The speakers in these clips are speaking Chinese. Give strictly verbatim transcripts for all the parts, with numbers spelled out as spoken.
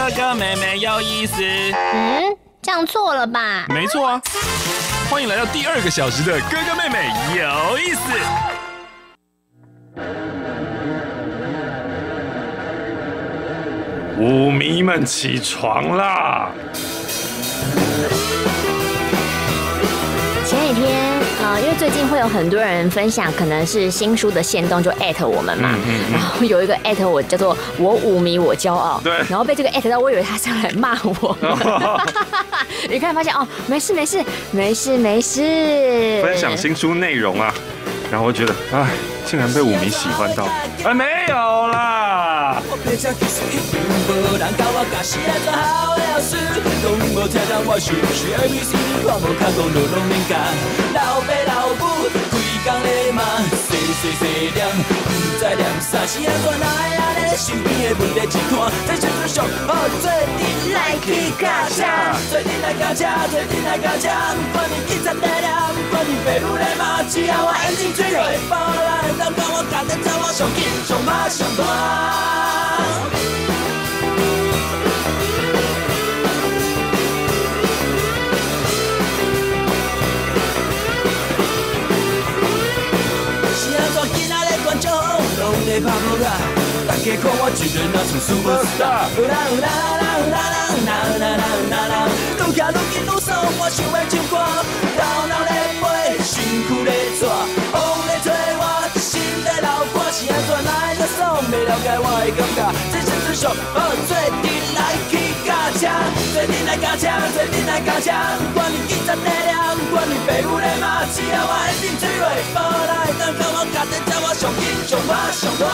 哥哥妹妹有意思。 嗯，这样错了吧？ 没错啊，欢迎来到第二个小时的哥哥妹妹有意思。舞迷们起床啦！ 前几天，呃，因为最近会有很多人分享，可能是新书的限动，就艾特我们嘛。嗯嗯嗯然后有一个艾特我，叫做“我舞迷我骄傲”。 对。 然后被这个艾特到，我以为他是要来骂我。你看，发现哦，没事没事没事没事。 分享新书内容啊，然后我觉得，哎，竟然被舞迷喜欢到，哎，没有啦。无人教我，假使来做好的事，拢无听到我想是 A B C， 我无看讲路拢免教。老爸老母规工咧骂，细细细念，不知念啥是安怎来安尼？身边的问题一摊，这时阵上好做阵来去教车，做阵来教车，做阵来教车，不管你警察在念，不管你爸母在骂，只要我眼睛吹落，无人能讲我干得走，我上紧上马上大。拢在拍无啦，大家看我一个人像 superstar。有啦有啦啦有啦啦有啦啦啦有啦啦，愈行愈紧愈爽，我想要唱歌，头脑咧飞，身躯咧拽，风咧吹我，心在流汗，是安怎来得爽？袂了解我的感觉，这时阵上好做阵来去教车，做阵来教车，做阵来教车，不管你警察在念，不管你爸母咧骂，只要我眼睛吹落，无人会当甲我夹得走，我上紧上我上大。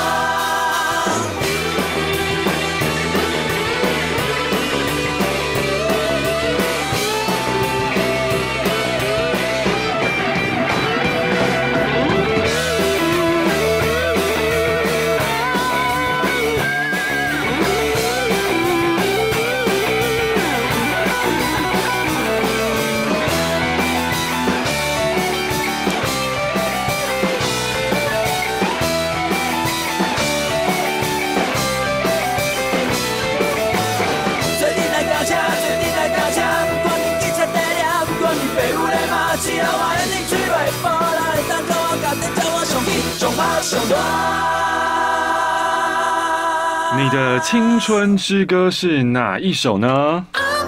你的青春之歌是哪一首呢？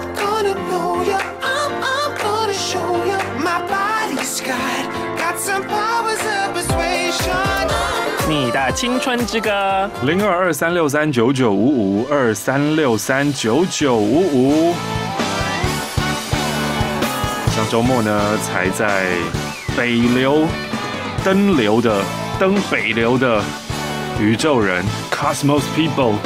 你的青春之歌零二二三六三九九五五二三六三九九五五。上周末呢，才在北流登流的登北流的宇宙人 Cosmos People。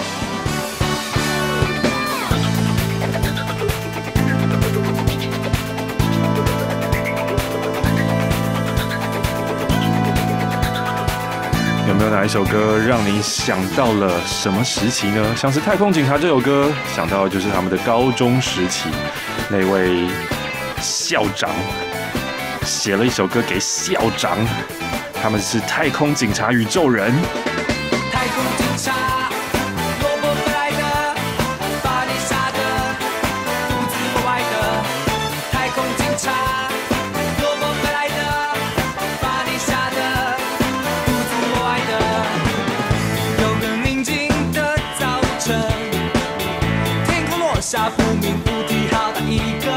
有没有哪一首歌让你想到了什么时期呢？像是《太空警察》这首歌，想到的就是他们的高中时期，那位校长写了一首歌给校长，他们是太空警察宇宙人。太空警察，萝卜回来的，把你杀的，不知不外的。太空警察，萝卜回来的，把你杀的，不知不外的。有个宁静的早晨，天空落下不明物体，好大一个。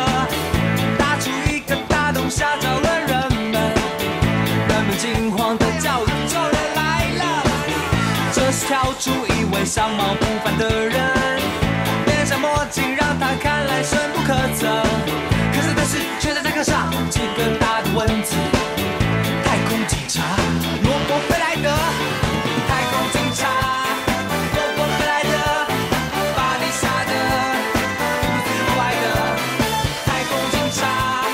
吓着了人们，人们惊慌的叫宇宙人来了。这时跳出一位相貌不凡的人，戴上墨镜让他看来深不可测。可是的是却在这个上几个大的文字：太空警察，萝卜飞来的。太空警察，萝卜飞来的，把你杀的不知不外的。太空警察。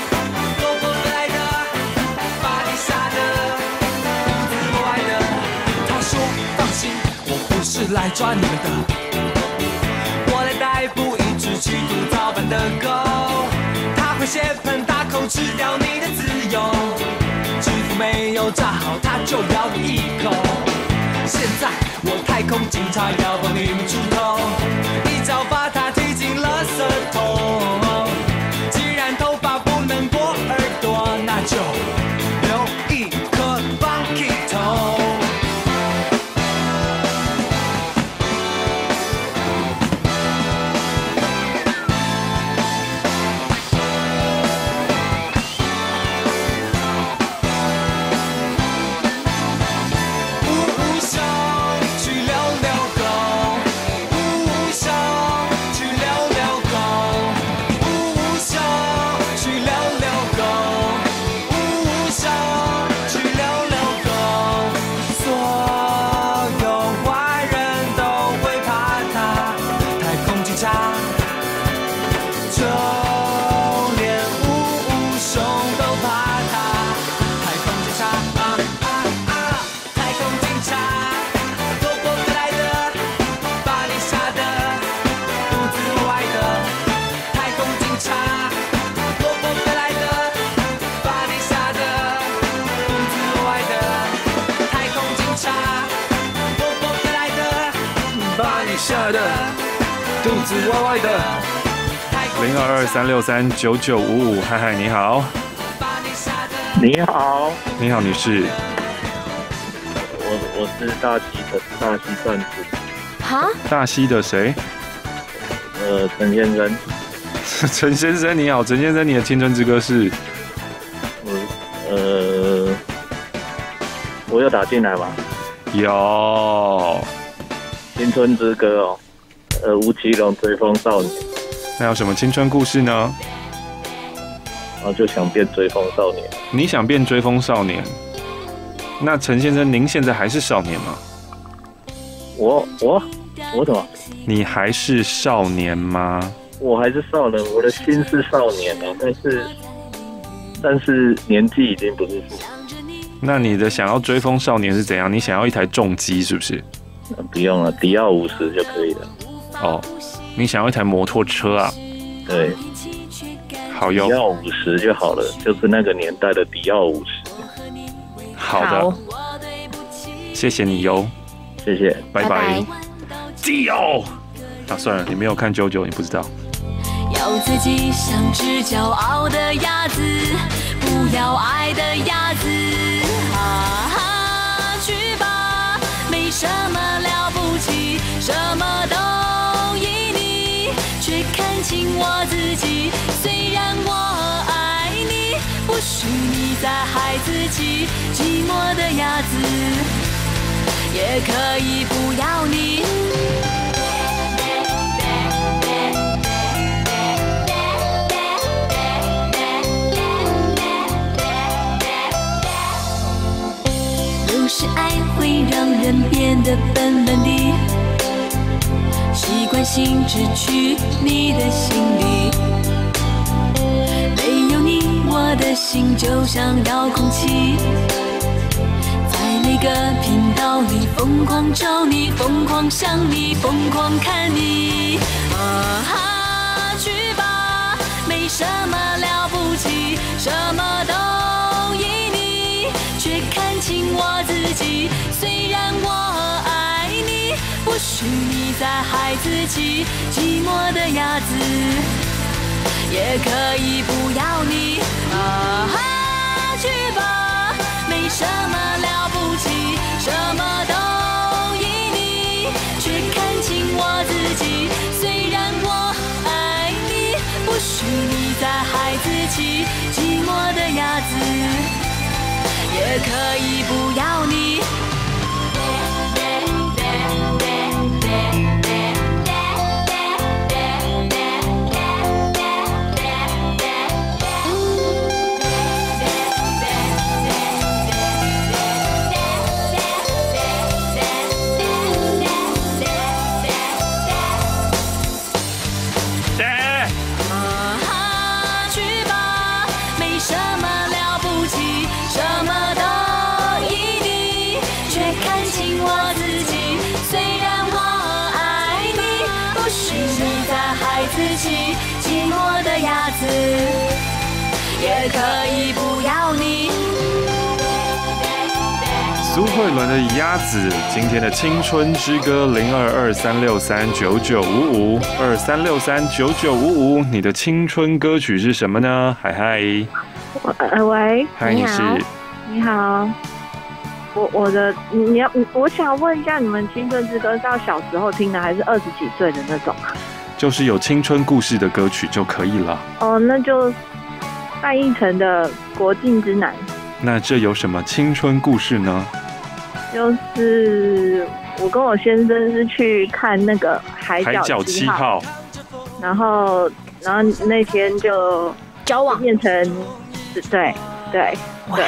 是来抓你们的，我来逮捕一只企图造反的狗，它会血盆大口吃掉你的自由，制服没有扎好，它就咬你一口。现在我太空警察要帮你们出头，一脚把它踢进下的，肚子歪歪的。零二二三六三九九五五，嗨嗨，你好。 你好， 你好，女士。 我我是大溪的大溪赞助。 哈？ 大溪的谁？ 呃，陈先生。 陈先生你好，陈先生，你的青春之歌是？ 我呃，我有打进来吗？ 有。 青春之歌哦，呃，吴奇隆追风少年。 那有什么青春故事呢？ 然后就想变追风少年。 你想变追风少年？那陈先生，您现在还是少年吗？ 我我我怎么？ 你还是少年吗？ 我还是少年，我的心是少年啊，但是但是年纪已经不是父。 那你的想要追风少年是怎样？你想要一台重机是不是？ 不用了，迪奥五十就可以了。 哦，你想要一台摩托车啊？ 对， 好哟， 迪奥五十就好了，就是那个年代的迪奥五十。 好的，谢谢你哟， 谢谢， 拜拜。迪奥，啊，算了，你没有看九九，你不知道。 要自己像只骄傲的鸭子，不要爱的鸭子。哈哈，去吧，没什么了不起，什么都依你，却看清我自己。虽然我爱你，不许你再害自己。寂寞的鸭子，也可以不要你。有时爱会让人变得笨笨的，习惯性只去你的心里。没有你，我的心就像遥控器，在每个频道里疯狂找你，疯狂想你，疯狂看你。啊哈，去吧，没什么了不起，什么都依你，却看清我自己。虽然我爱你，不许你再害自己。寂寞的鸭子，也可以不要你。啊哈，去吧，没什么了不起，什么都依你，却看清我自己。虽然我爱你，不许你再害自己。寂寞的鸭子，也可以不要你。寂寞的鸭子，也可以不要你。 苏慧伦的《鸭子》，今天的青春之歌零二二三六三九九五五二三六三九九五五，你的青春歌曲是什么呢？嗨嗨， 呃喂， 嗨，你是？ 你好，我我的你要我想问一下，你们青春之歌是要小时候听的，还是二十几岁的那种啊？ 就是有青春故事的歌曲就可以了。 哦，那就范逸臣的《国境之南》。 那这有什么青春故事呢？ 就是我跟我先生是去看那个海角七号，然后然后那天就交往变成对对对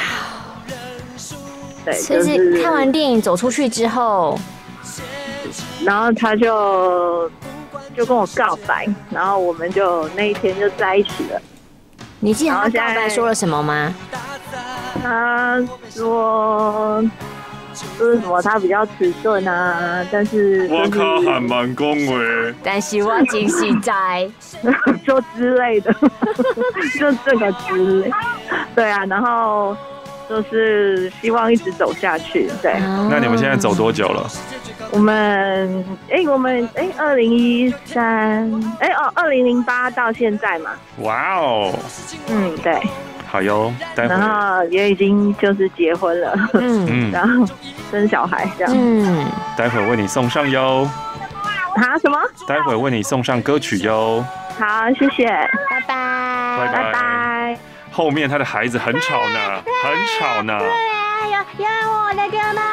对， 就是看完电影走出去之后， 然后他就。就跟我告白，然后我们就那一天就在一起了。 你记得他告白说了什么吗？ 他说就是什么他比较迟钝啊，但是、就是、 我靠，还蛮恭维， 但是我真实在就之类的，就这个之类，对啊，然后就是希望一直走下去，对。 那你们现在走多久了？ 我们哎，我们哎，二零一三哎哦，二零零八到现在嘛。 哇哦， 嗯，对。 好哟，待会然后也已经就是结婚了，嗯，然后生小孩这样，嗯， 待会为你送上哟。 啊？什么？ 待会为你送上歌曲哟。 好，谢谢， 拜拜， 拜拜拜。 后面他的孩子很吵呢，很吵呢。 对啊，有有我的歌吗？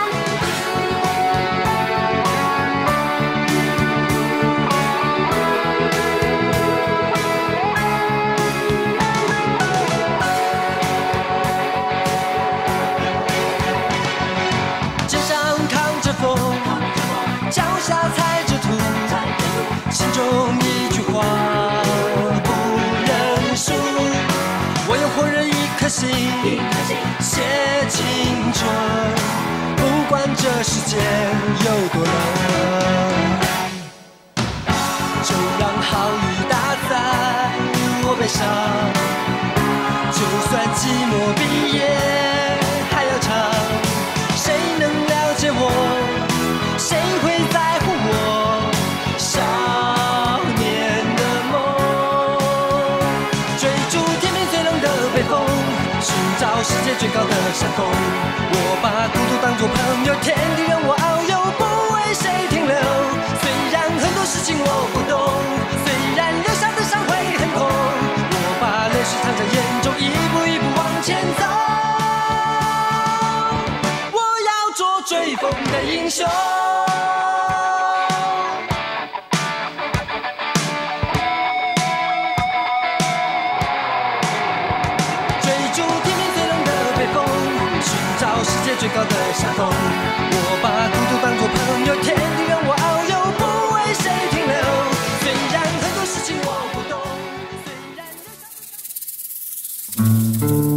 肩上扛着风，脚下踩着土，心中一句话不认输。我有火热一颗心，写青春，不管这世界有多冷，就让好雨打在我背上，就算寂寞毕业还要唱。谁能了解我？谁会在乎我少年的梦？追逐天边最冷的北风，寻找世界最高的山峰。我把孤独当作朋友，天地任我遨游，不为谁停留。虽然很多事情我不懂，虽然留下的伤会很痛，我把泪水藏在眼中，一步一步往前走。追风的英雄，追逐天边最冷的北风，寻找世界最高的山峰。我把孤独当作朋友，天地任我遨游，不为谁停留。虽然很多事情我不懂，虽然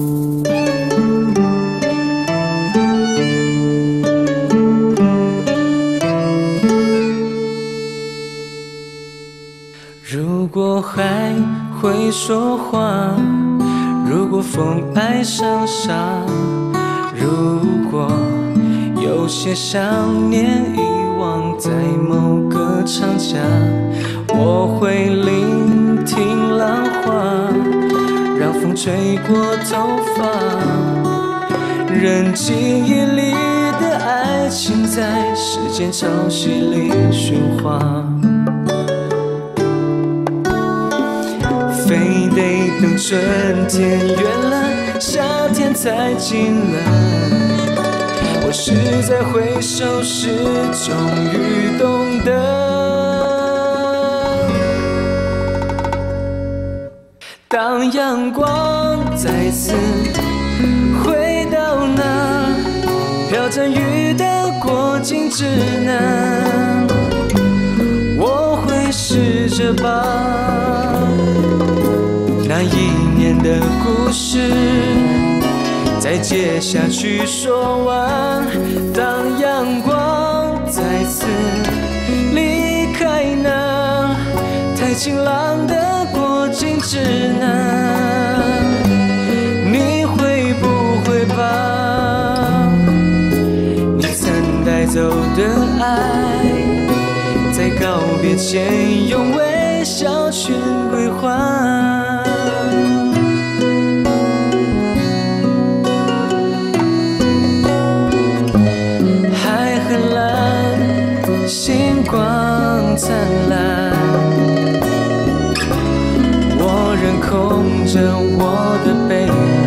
如果海会说话，如果风爱上沙，如果有些想念遗忘在某个长假，我会聆听浪花，让风吹过头发，任记忆里的爱情在时间潮汐里喧哗。非得等春天远了，夏天才近了，我是在回首时终于懂得，当阳光再次回到那飘着雨的过境之南，我会试着把那一年的故事再接下去说完。当阳光再次离开那太晴朗的过境之南，你会不会把你曾带走的爱在告别前用微笑去归还？星光灿烂，我仍空着我的臂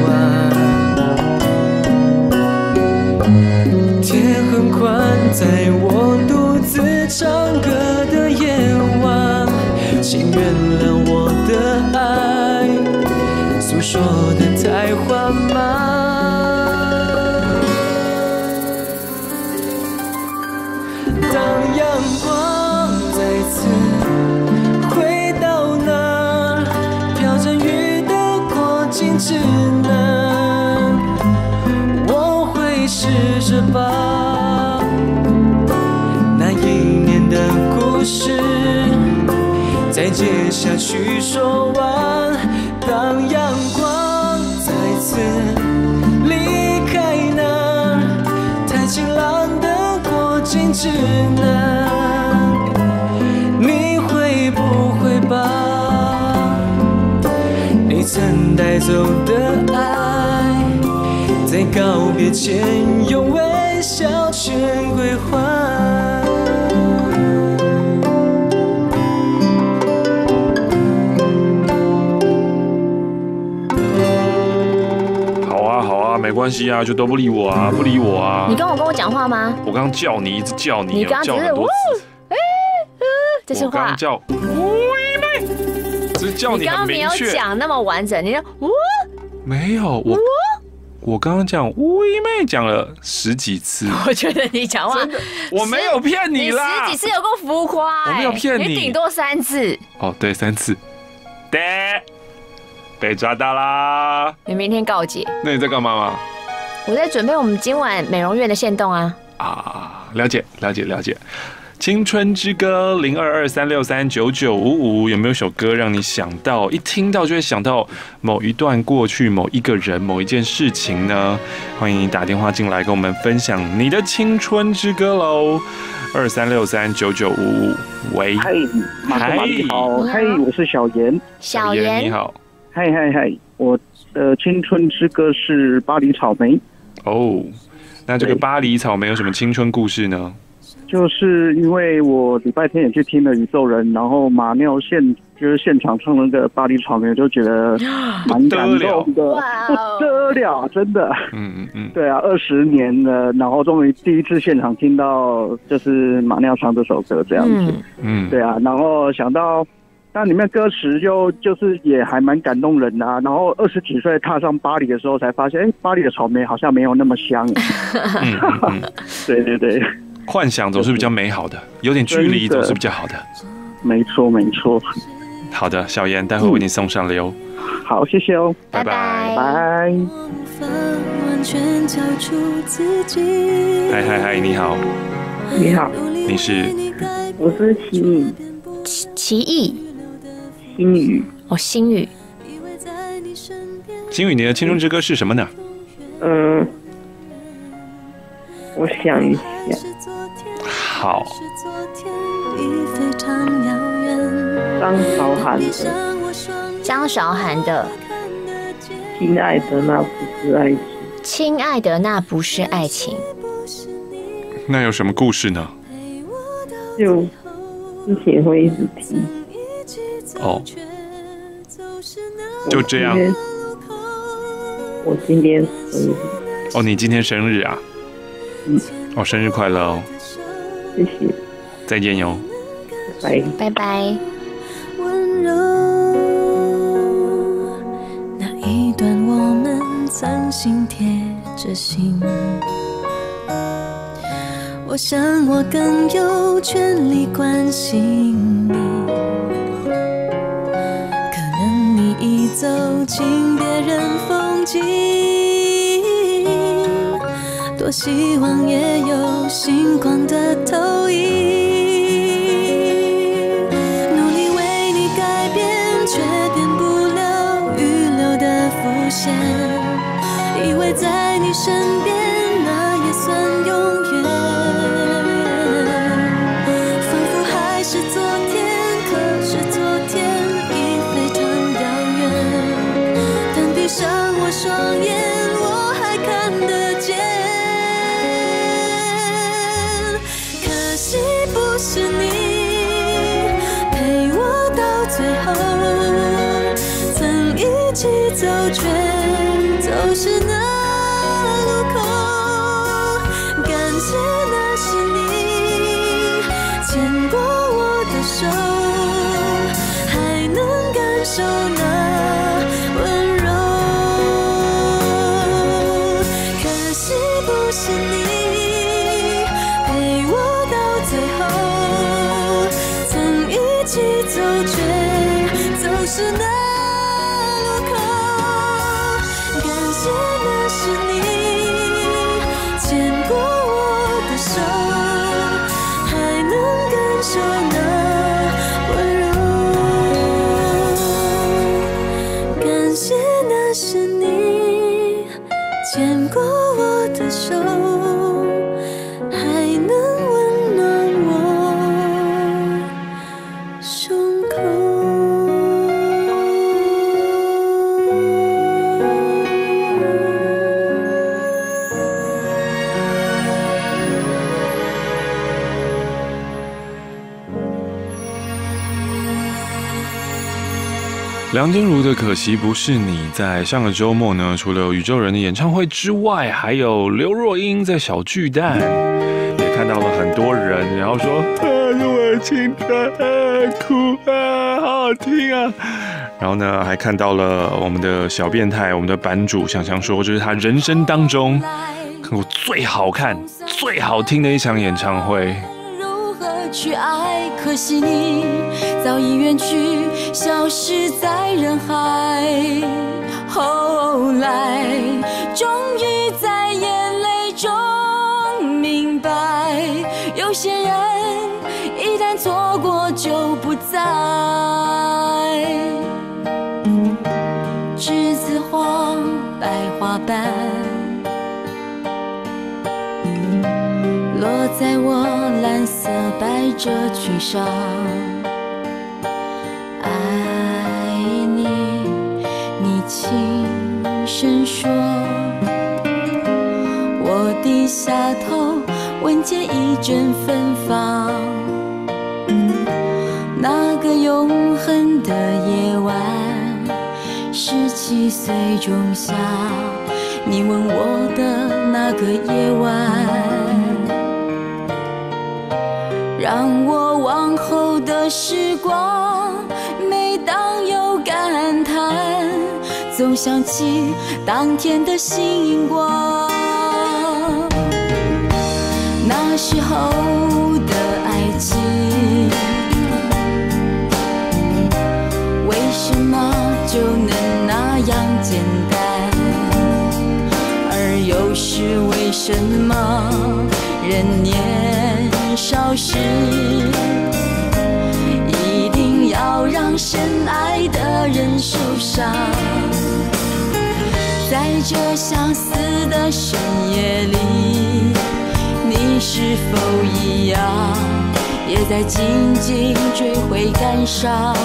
弯，天很宽，在我独自唱歌的夜晚，请原谅我的爱诉说的太缓慢。当阳光再次回到那飘着雨的过境之南，我会试着把那一年的故事再接下去说完。当阳光再次离开那太晴朗的过境之难，你会不会把你曾带走的爱，在告别前用微笑全归还？ 没关系啊，就都不理我啊，不理我啊。 你刚刚跟我讲话吗？ 我刚刚叫你，一直叫你， 你刚刚叫很多次。 哎，这是话。 我刚刚叫乌妹，只是叫你很明确。 你刚刚没有讲那么完整，你说我没有我。我刚刚讲乌妹讲了十几次， 我觉得你讲话真的，我没有骗你啦， 你十几次有够浮夸， 我没有骗你， 你顶多三次。 哦，对，三次，对。被抓到啦！ 你明天告解。 那你在干嘛吗？ 我在准备我们今晚美容院的限动啊。 啊，了解了解了解。青春之歌零二二三六三九九五五，有没有首歌让你想到一听到就会想到某一段过去、某一个人、某一件事情呢？欢迎你打电话进来跟我们分享你的青春之歌喽！二三六三九九五五，喂， 嗨，马哥马你好，嗨，我是小严， 小严你好。 嗨嗨嗨！我的青春之歌是巴黎草莓。 哦，那这个巴黎草莓有什么青春故事呢？ 就是因为我礼拜天也去听了宇宙人，然后马尿现就是现场唱那个巴黎草莓，我就觉得蛮感动的，不得了，真的。嗯嗯嗯。对啊，二十年了，然后终于第一次现场听到就是马尿唱这首歌这样子。嗯。对啊，然后想到。那里面歌词就就是也还蛮感动人的啊，然后二十几岁踏上巴黎的时候才发现，哎，巴黎的草莓好像没有那么香。嗯嗯、对对对， 幻想总是比较美好的，有点距离总是比较好的。 没错没错。 好的，小妍，待会为你送上了哟。 嗯、好，谢谢哦， 拜拜拜。 嗨嗨嗨，你好。 你好， 你是？ 我是奇艺。 奇奇艺。 星宇哦，星宇， 星宇，你的青春之歌是什么呢？ 嗯，我想一下。 好。 张韶涵的。 张韶涵的。 亲爱的，那不是爱情。 亲爱的，那不是爱情。 那有什么故事呢？ 就之前会一直提。 哦，就这样。 我今天生日。 哦，你今天生日啊？ 嗯。 哦，生日快乐哦！ 谢谢。 再见哟。 拜拜拜。 温柔，那一段我们曾心贴着心。我想我更有权利关心你。已走进别人风景，多希望也有星光的投影，努力为你改变，却变不了预留的伏线，以为在你身边那也算永远，仿佛还是昨天，可是昨天闭上我双眼，我还看得见。可惜不是你陪我到最后，曾一起走却走失那路口。感谢那是你牵过我的手，还能感受那温柔。是你陪我到最后，曾一起走却走失那路口。感谢那是你牵过我的手，还能感受那温柔。感谢那是你牵过我的手，还能温梁静茹的《可惜不是你》在上个周末呢，除了有宇宙人的演唱会之外，还有刘若英在小巨蛋，也看到了很多人，然后说啊，是我的青春啊，哭啊，好好听啊。然后呢，还看到了我们的小变态，我们的版主想想说，这是他人生当中看过最好看、最好听的一场演唱会。 去爱，可惜你早已远去，消失在人海。后来终于在眼泪中明白，有些人一旦错过就不再。栀子花白花瓣落在我蓝色百褶裙上，爱你，你轻声说，我低下头，闻见一阵芬芳。那个永恒的夜晚，十七岁仲夏，你吻我的那个夜晚。让我往后的时光，每当有感叹，总想起当天的星光。那时候的爱情，为什么就能那样简单？而又是为什么人年少时，一定要让深爱的人受伤？在这相思的深夜里，你是否一样，也在静静追悔感伤？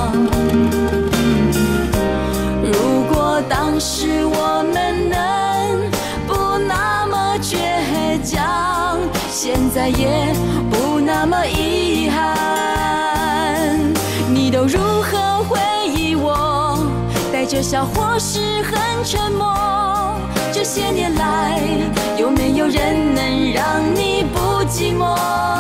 如果当时我们能不那么倔强，现在也不那么遗憾。你都如何回忆我？带着笑或是很沉默。这些年来，有没有人能让你不寂寞？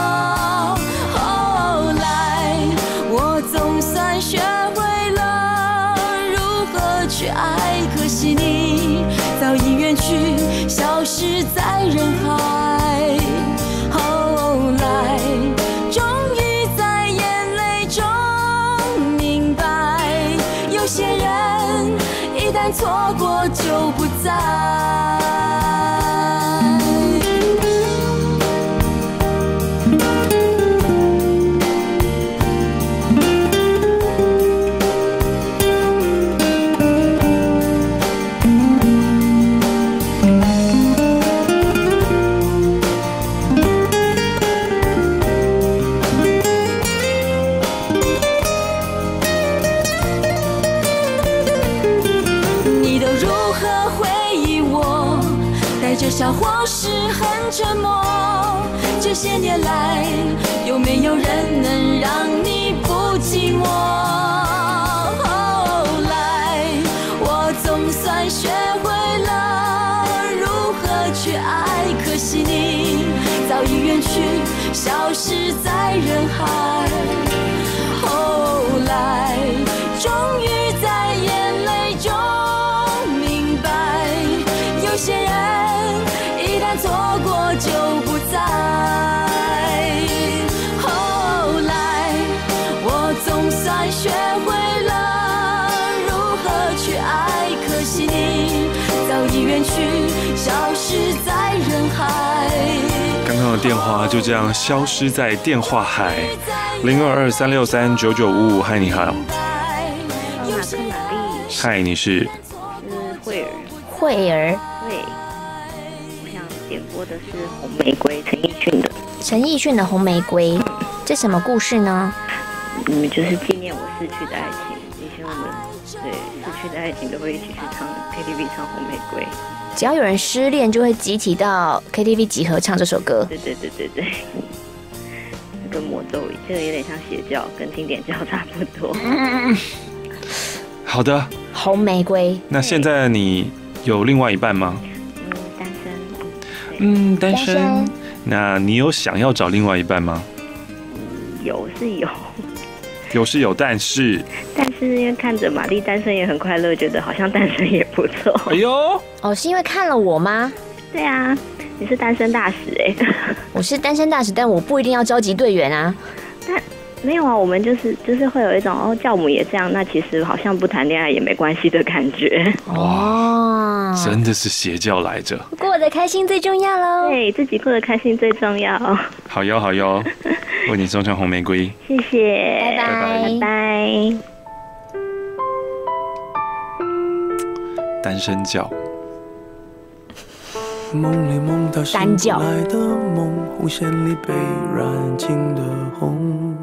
后来，我总算学会了如何去爱，可惜你早已远去，消失在人海。后来，终于在眼泪中明白，有些人一旦错过就不再。这笑或是很沉默。这些年来，有没有人能让你不寂寞？后来，我总算学会了如何去爱，可惜你早已远去，消失在人海。后来，终于在眼泪中明白，有些人错过就不再。后来，我总算学会了如何去爱，可惜你早已远去，消失在人海。 刚刚的电话就这样消失在电话海。零二二三六三九九五五，嗨，你好。 马克玛丽。 嗨，你是？ 是慧儿。 慧儿。 对。点播的是红玫瑰，陈奕迅的。 陈奕迅的《红玫瑰》，这什么故事呢？ 嗯，就是纪念我逝去的爱情。以前我们对逝去的爱情都会一起去唱 K T V 唱《红玫瑰》。 只要有人失恋，就会集体到 K T V 集合唱这首歌。 对对对对对，跟魔咒，这个有点像邪教，跟经典教差不多。 啊， 好的， 红玫瑰。 那现在你有另外一半吗？ 嗯，单身。 嗯，单身。 单身那你有想要找另外一半吗？ 有是有， 有是有，但是但是因为看着玛丽单身也很快乐，觉得好像单身也不错。 哎呦， 哦，是因为看了我吗？ 对啊，你是单身大使哎、欸。 我是单身大使，但我不一定要召集队员啊。 但没有啊，我们就是就是会有一种哦，教母也这样，那其实好像不谈恋爱也没关系的感觉。 哦， 真的是邪教来着， 过得开心最重要喽。 对自己过得开心最重要。 好哟好哟，为你送上红玫瑰， 谢谢， 拜拜拜拜。 单身教。 梦里梦到单教醒来的梦，红线里被染尽的红，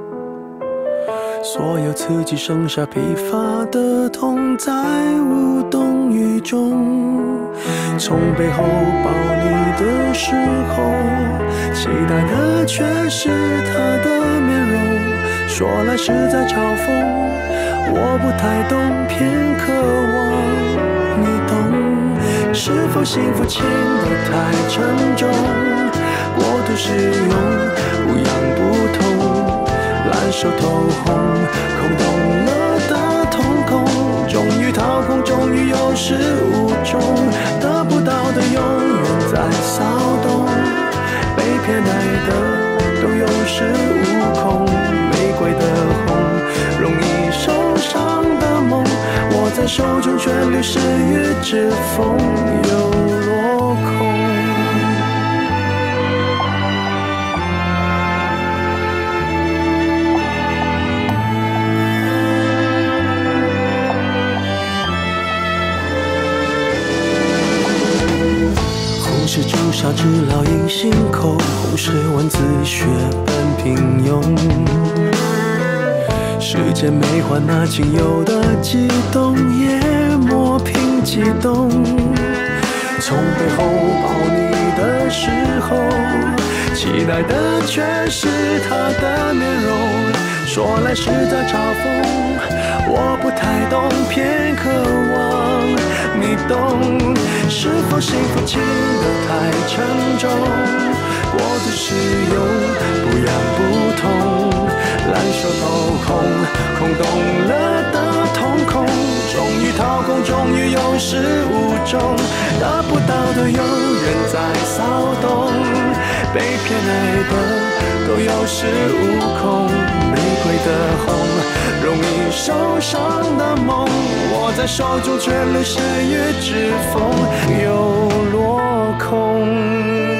所有刺激剩下疲乏的痛，在无动于衷。从背后抱你的时候，期待的却是他的面容，说来是在嘲讽，我不太懂，偏渴望你懂。是否幸福轻得太沉重，过度使用不痒不痛，烂熟透红，空洞了的瞳孔，终于掏空，终于有始无终，得不到的永远在骚动，被偏爱的都有恃无恐，玫瑰的红，容易受伤的梦，握在手中却流失于指缝，又落空。红是朱砂痣烙印心口，红是文字血般平庸，时间没换那仅有的悸动，也磨平激动。从背后抱你的时候，期待的却是他的面容，说来是在嘲讽，我不太懂，偏渴望你懂。是否幸福轻得太沉重，过度使用不痒不痛，烂熟透空，空洞了的瞳孔，终于掏空，终于有始无终，得不到的永远在骚动，被偏爱的都有恃无恐，玫瑰的红，容易受伤的梦，握在手中却流失于指缝，又落空。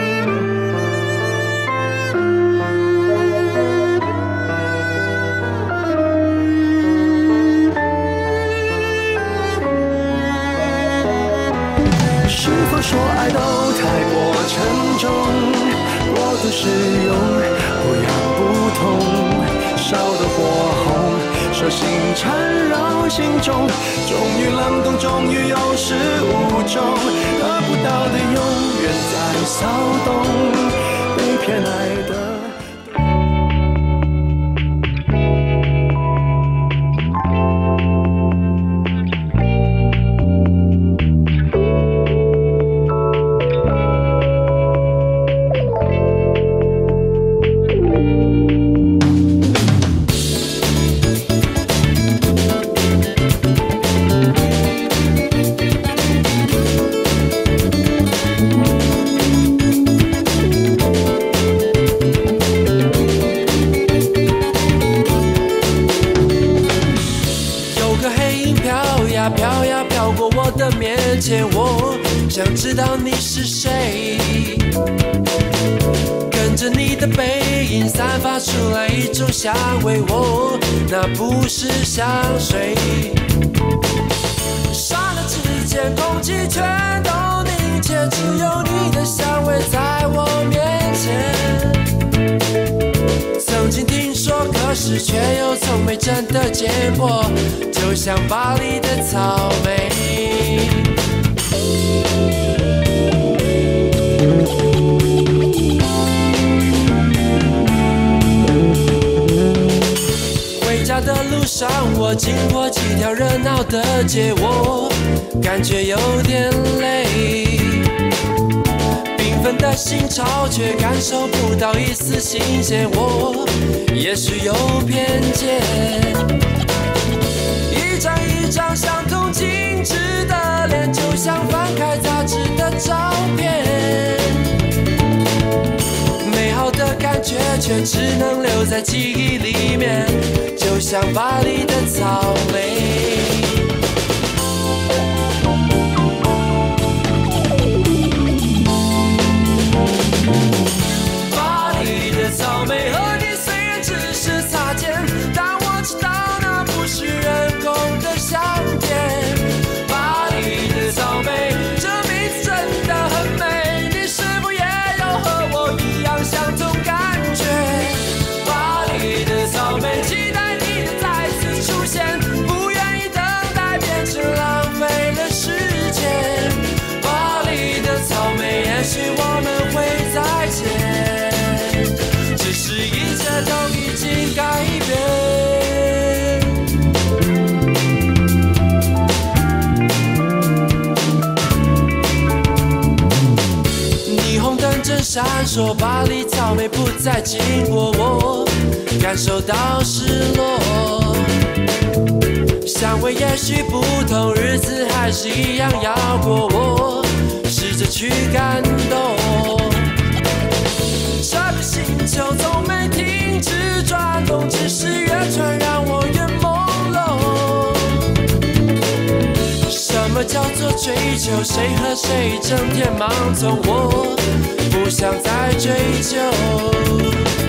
是否说爱都太过沉重，过度使用不痒不痛，烧得火红，手心缠绕心中，终于冷冻，终于有始无终，得不到的永远在骚动，被偏爱的飘呀飘过我的面前，我想知道你是谁，跟着你的背影散发出来一种香味，我那不是香水，刹那之间空气全都凝结，只有你的香味在我面前，曾经听说，可是却又从没真的见过，就像巴黎的草莓。回家的路上我经过几条热闹的街，我感觉有点累。缤纷的心潮却感受不到一丝新鲜，我也许有偏见。一张一张相同精致的脸，就像翻开杂志的照片。美好的感觉却只能留在记忆里面，就像巴黎的草莓。巴黎的草莓和你虽然只是擦肩，但我知道那不是人工的香甜。巴黎的草莓，这名字真的很美，你是否也有和我一样相同感觉？巴黎的草莓，期待你的再次出现，不愿意等待变成浪费了时间。巴黎的草莓，也许我们会再见，只是一切都已经改变。霓虹灯正闪烁，巴黎草莓不再经过我，感受到失落。香味也许不同，日子还是一样要过，我试着去感动。这个星球从没停止转动，只是越转让我越朦胧。什么叫做追求？谁和谁整天忙从？我不想再追究。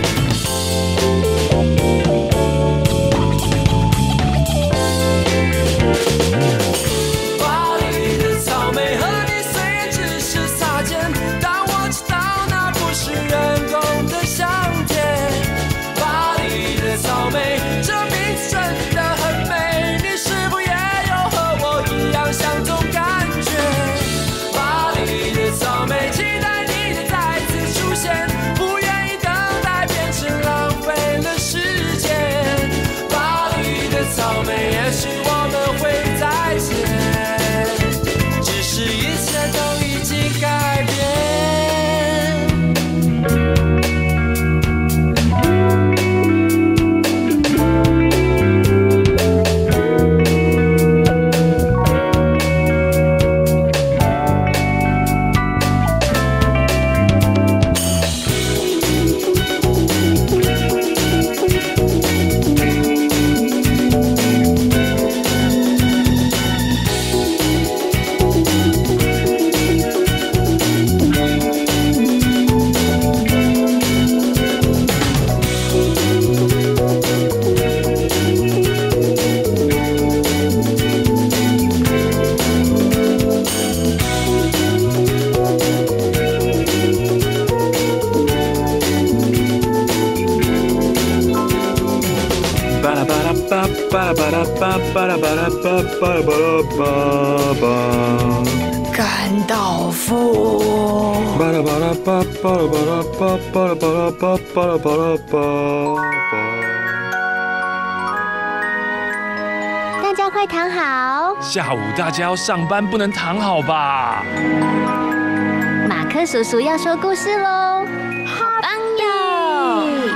巴黎的草莓和你虽然只是擦肩，但我知道那不是人工的香甜。巴黎的草莓，这名字真的很美，你是否也有和我一样相同感觉？巴黎的草莓，期待你的再次出现，不愿意等待变成浪费了时间。巴黎的草莓，也许我们会再见，只是一切都已经改变。甘道夫。 大家快躺好。 下午大家要上班，不能躺好吧？ 马克叔叔要说故事喽，好棒哟！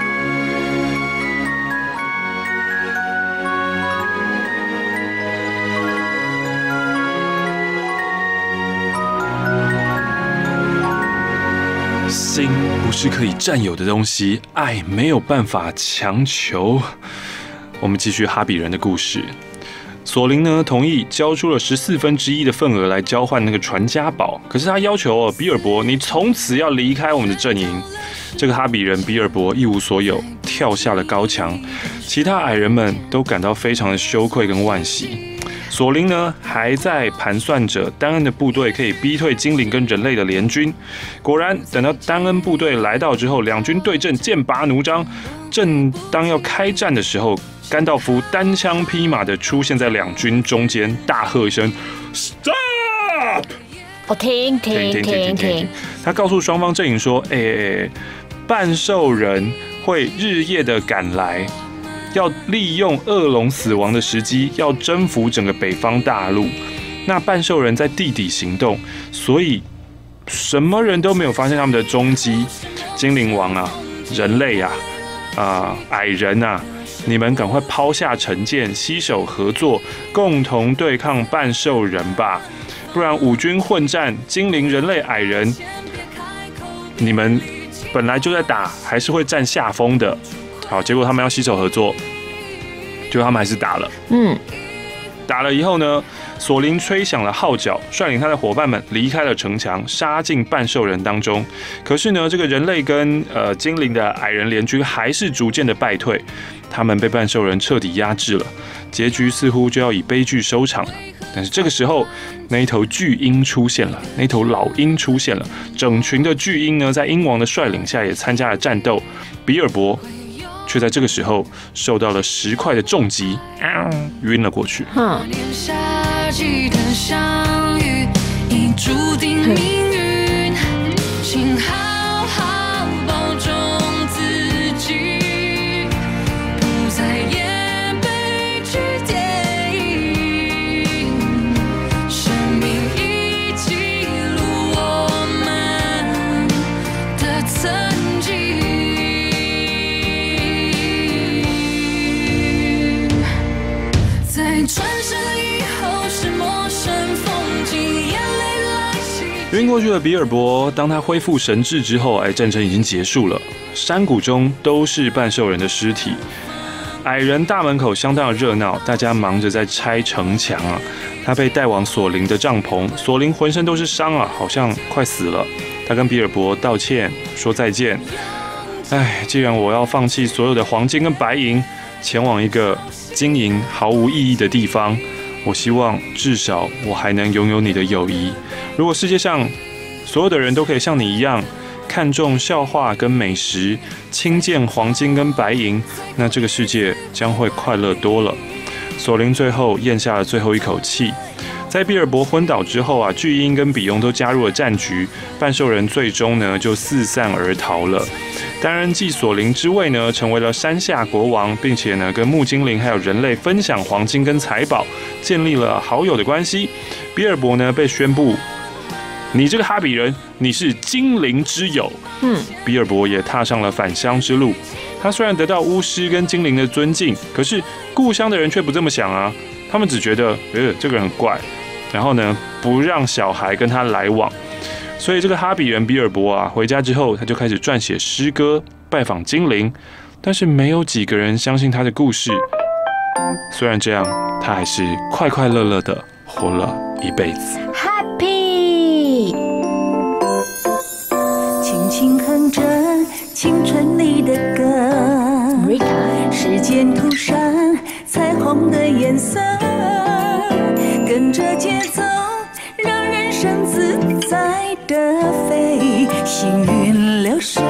心不是可以占有的东西，爱没有办法强求。我们继续哈比人的故事。索林呢同意交出了十四分之一的份额来交换那个传家宝，可是他要求哦，比尔博，你从此要离开我们的阵营。这个哈比人比尔博一无所有，跳下了高墙，其他矮人们都感到非常的羞愧跟惋惜。索林呢还在盘算着丹恩的部队可以逼退精灵跟人类的联军。果然，等到丹恩部队来到之后，两军对阵，剑拔弩张。正当要开战的时候，甘道夫单枪匹马的出现在两军中间，大喝一声 ：“Stop！” 我停停停停停！ 他告诉双方阵营说：“哎、欸欸，半兽人会日夜的赶来。” 要利用恶龙死亡的时机，要征服整个北方大陆。那半兽人在地底行动，所以什么人都没有发现他们的踪迹。精灵王啊，人类啊，啊、呃，矮人啊，你们赶快抛下成见，携手合作，共同对抗半兽人吧！不然五军混战，精灵、人类、矮人，你们本来就在打，还是会占下风的。好，结果他们要携手合作，结果他们还是打了。嗯，打了以后呢，索林吹响了号角，率领他的伙伴们离开了城墙，杀进半兽人当中。可是呢，这个人类跟呃精灵的矮人联军还是逐渐的败退，他们被半兽人彻底压制了，结局似乎就要以悲剧收场了。但是这个时候，那一头巨鹰出现了，那一头老鹰出现了，整群的巨鹰呢，在鹰王的率领下也参加了战斗。比尔博却在这个时候受到了石块的重击，晕了过去。嗯，注定命运，请好好保重自己，不再演悲剧电影，生命已记录我们的曾经。在转身以后是陌生风景，眼泪来袭。晕过去的比尔博，当他恢复神智之后，哎，战争已经结束了，山谷中都是半兽人的尸体。矮人大门口相当的热闹，大家忙着在拆城墙啊。他被带往索林的帐篷，索林浑身都是伤啊，好像快死了。他跟比尔博道歉，说再见。哎，既然我要放弃所有的黄金跟白银，前往一个经营毫无意义的地方，我希望至少我还能拥有你的友谊。如果世界上所有的人都可以像你一样看重笑话跟美食，轻贱黄金跟白银，那这个世界将会快乐多了。索林最后咽下了最后一口气。在比尔博昏倒之后啊，巨鹰跟比翁都加入了战局，半兽人最终呢就四散而逃了。担任继索林之位呢，成为了山下国王，并且呢跟木精灵还有人类分享黄金跟财宝，建立了好友的关系。比尔博呢被宣布，你这个哈比人，你是精灵之友。嗯，比尔博也踏上了返乡之路。他虽然得到巫师跟精灵的尊敬，可是故乡的人却不这么想啊，他们只觉得，呃，这个人很怪。然后呢，不让小孩跟他来往，所以这个哈比人比尔博啊，回家之后他就开始撰写诗歌，拜访精灵，但是没有几个人相信他的故事。虽然这样，他还是快快乐乐的活了一辈子。 Happy， 轻轻哼着青春里的歌，时间涂上彩虹的颜色。跟着节奏，让人生自在的飞，行云流水。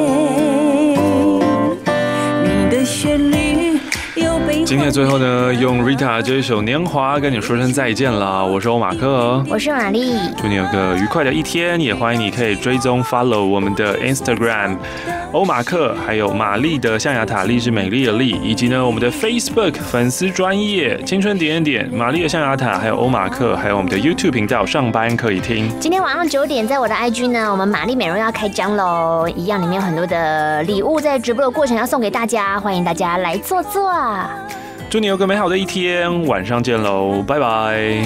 你的旋律有悲。 今天最后呢，用 Rita 这一首《年华》跟你说声再见了。我是欧马克， 我是玛丽， 祝你有个愉快的一天，也欢迎你可以追踪 follow 我们的 Instagram。欧马克，还有玛丽的象牙塔，丽是美丽的丽，以及呢我们的 Facebook 粉丝专页青春点点点，玛丽的象牙塔，还有欧马克，还有我们的 YouTube 频道上班可以听。 今天晚上九点，在我的 I G 呢，我们玛丽美容要开张喽，一样里面有很多的礼物，在直播的过程要送给大家，欢迎大家来坐坐。 祝你有个美好的一天，晚上见喽，拜拜。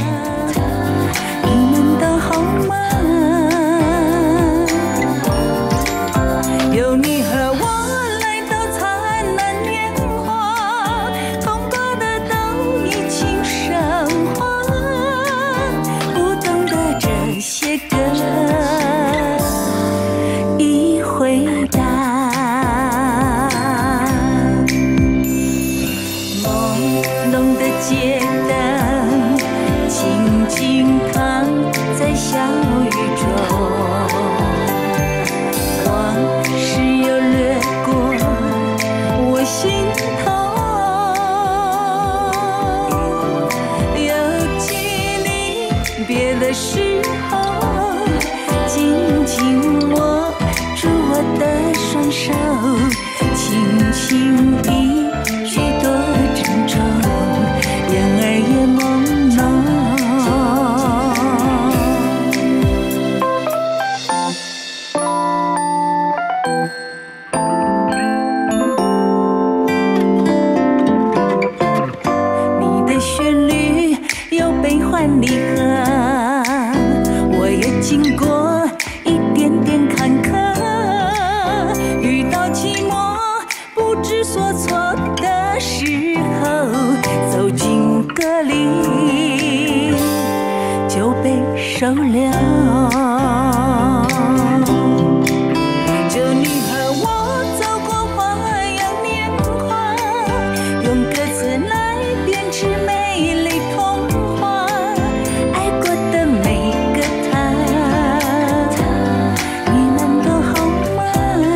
有你和我来到灿烂年华，痛过的都已经升华，不懂得这些歌已回答。朦胧的街灯静静躺在小雨中，心头又记你别的时候，紧紧握住我的双手，轻轻一句多收留。就你和我走过花样年华，用歌词来编织美丽童话，爱过的每个他，你们都好吗？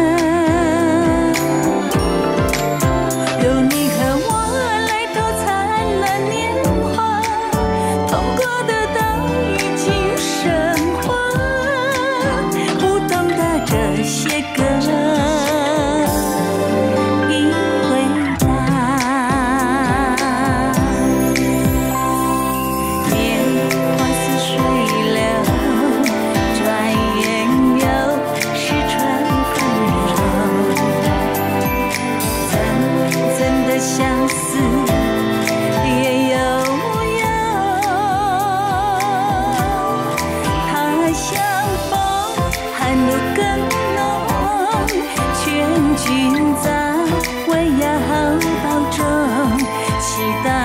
有你和我来到灿烂年华，痛过的都已经升华，不懂的这些歌已回答。年华似水流，转眼又是春分柔，层层的相思也悠悠。他像风，寒露更浓，劝君在为要保重，期待